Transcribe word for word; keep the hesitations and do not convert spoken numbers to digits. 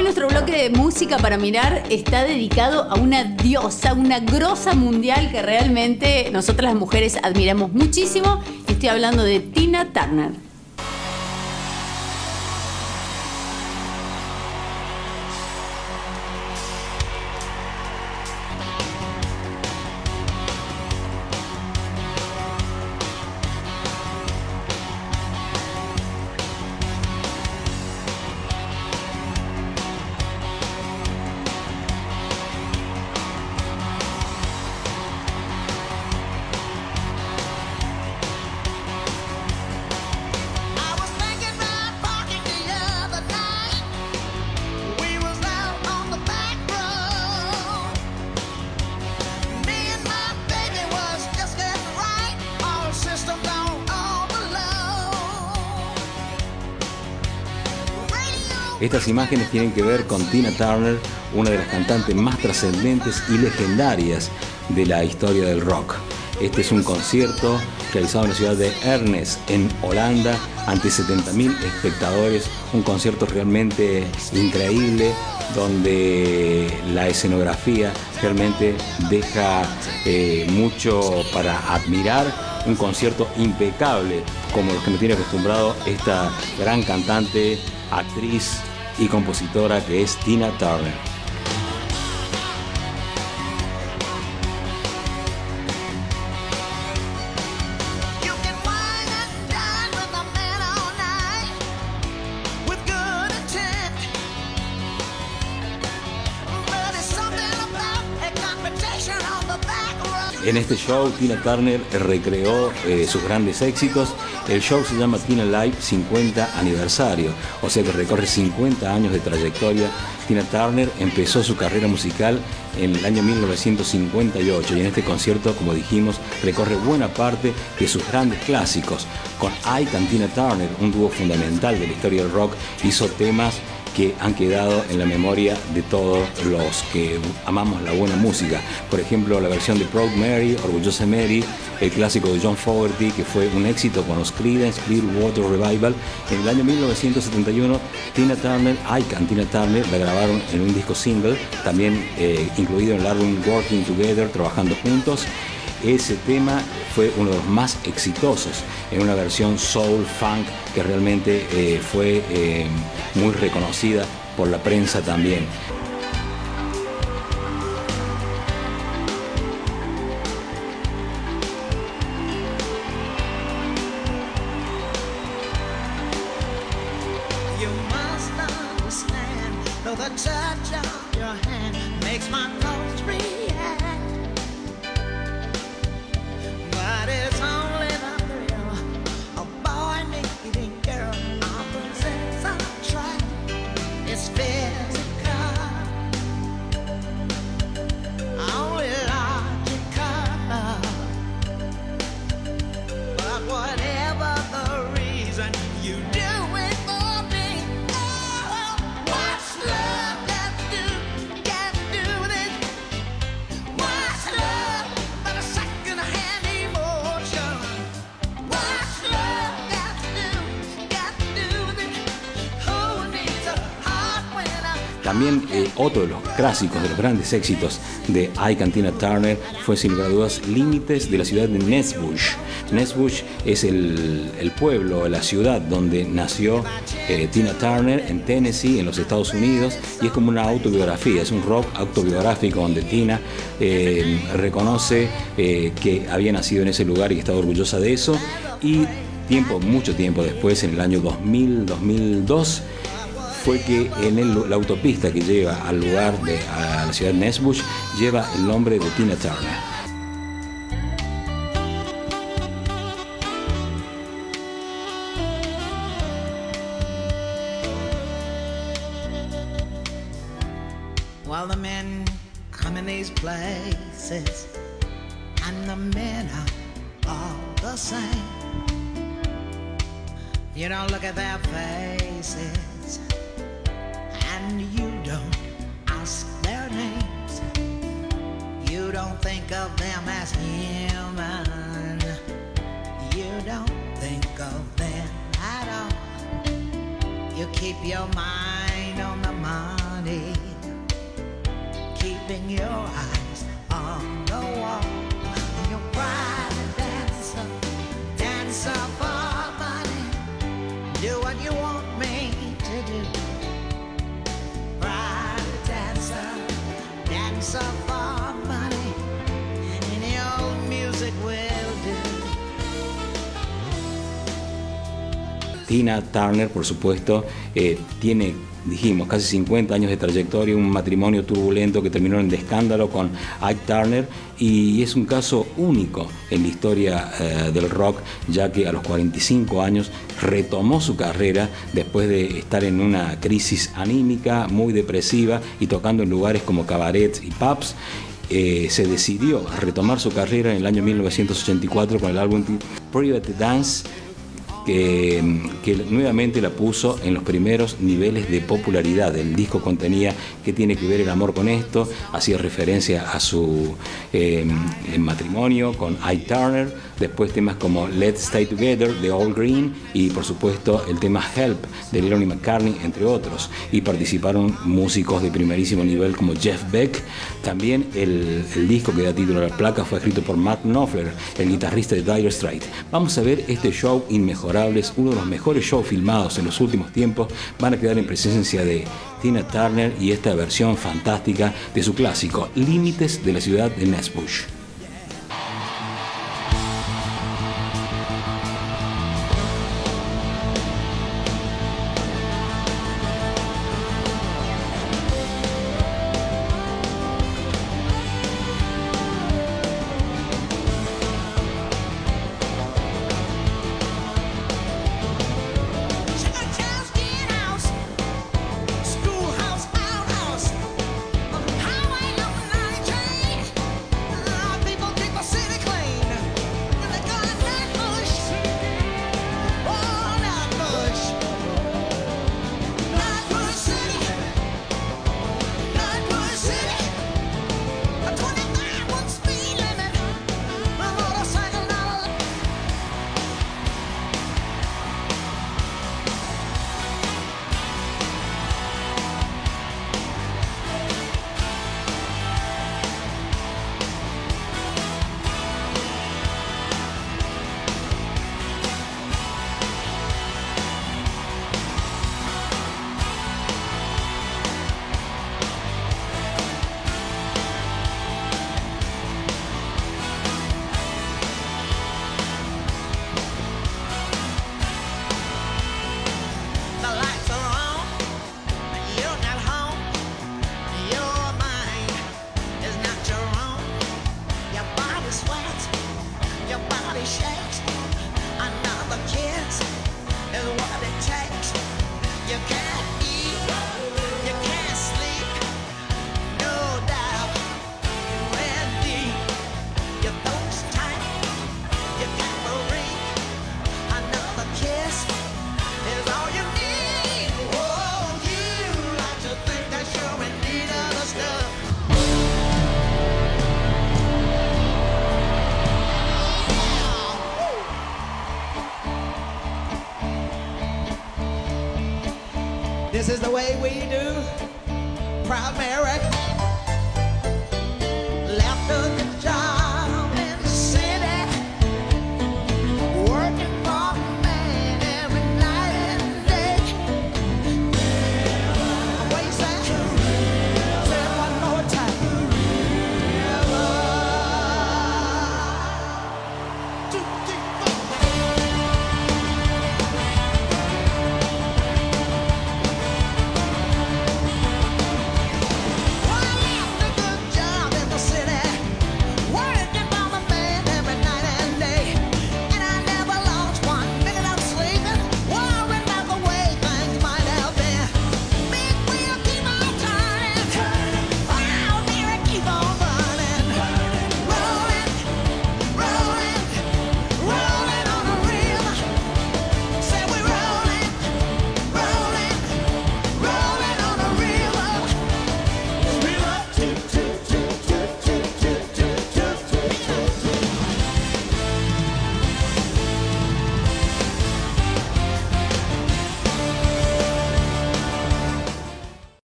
nuestro bloque de música para mirar está dedicado a una diosa, una grosa mundial que realmente nosotras las mujeres admiramos muchísimo. Estoy hablando de Tina Turner. Estas imágenes tienen que ver con Tina Turner, una de las cantantes más trascendentes y legendarias de la historia del rock. Este es un concierto realizado en la ciudad de Ernest, en Holanda, ante setenta mil espectadores. Un concierto realmente increíble, donde la escenografía realmente deja eh, mucho para admirar. Un concierto impecable, como los que nos tiene acostumbrado esta gran cantante, actriz y compositora que es Tina Turner. En este show, Tina Turner recreó eh, sus grandes éxitos. El show se llama Tina Live cincuenta aniversario, o sea que recorre cincuenta años de trayectoria. Tina Turner empezó su carrera musical en el año mil novecientos cincuenta y ocho y en este concierto, como dijimos, recorre buena parte de sus grandes clásicos. Con Ike and Tina Turner, un dúo fundamental de la historia del rock, hizo temas que han quedado en la memoria de todos los que amamos la buena música. Por ejemplo, la versión de Proud Mary, Orgullosa Mary, el clásico de John Fogerty, que fue un éxito con los Creedence Clearwater Revival. En el año mil novecientos setenta y uno, Tina Turner, Ike and Tina Turner, la grabaron en un disco single, también eh, incluido en el álbum Working Together, Trabajando Juntos. Ese tema fue uno de los más exitosos en una versión soul funk que realmente eh, fue eh, muy reconocida por la prensa también. También eh, otro de los clásicos, de los grandes éxitos de Ike and Tina Turner fue, sin lugar a dudas, Límites de la ciudad de Nez Bush. Nez Bush es el, el pueblo, la ciudad donde nació eh, Tina Turner, en Tennessee, en los Estados Unidos, y es como una autobiografía, es un rock autobiográfico donde Tina eh, reconoce eh, que había nacido en ese lugar y que estaba orgullosa de eso. Y tiempo, mucho tiempo después, en el año dos mil, dos mil dos, fue que en el, la autopista que lleva al lugar, de, a la ciudad de Nez Bush, lleva el nombre de Tina Turner. Well, the men come in these places, and the men are all the same. You don't look at their faces, and you don't ask their names. You don't think of them as human. You don't think of them at all. You keep your mind on the money. money, keeping your eyes on the wall. You're private dancer, dancer for money. Do what you want me to do. Private dancer, dancer for money. Any old music will do. Tina Turner, por supuesto, eh, tiene, dijimos, casi cincuenta años de trayectoria, un matrimonio turbulento que terminó en escándalo con Ike Turner, y es un caso único en la historia eh, del rock, ya que a los cuarenta y cinco años retomó su carrera después de estar en una crisis anímica muy depresiva y tocando en lugares como cabarets y pubs. Eh, se decidió a retomar su carrera en el año mil novecientos ochenta y cuatro con el álbum Private Dance, Que, que nuevamente la puso en los primeros niveles de popularidad. El disco contenía ¿Qué tiene que ver el amor con esto? Hacía referencia a su eh, matrimonio con Ike Turner, después temas como Let's Stay Together de All Green y por supuesto el tema Help de Lennon y McCartney, entre otros, y participaron músicos de primerísimo nivel como Jeff Beck. También el, el disco que da título a la placa fue escrito por Mark Knopfler, el guitarrista de Dire Straits. Vamos a ver este show inmejorable, uno de los mejores shows filmados en los últimos tiempos. Van a quedar en presencia de Tina Turner y esta versión fantástica de su clásico Límites de la ciudad de Nez Bush. This is the way we do. Proud Mary. Left hook.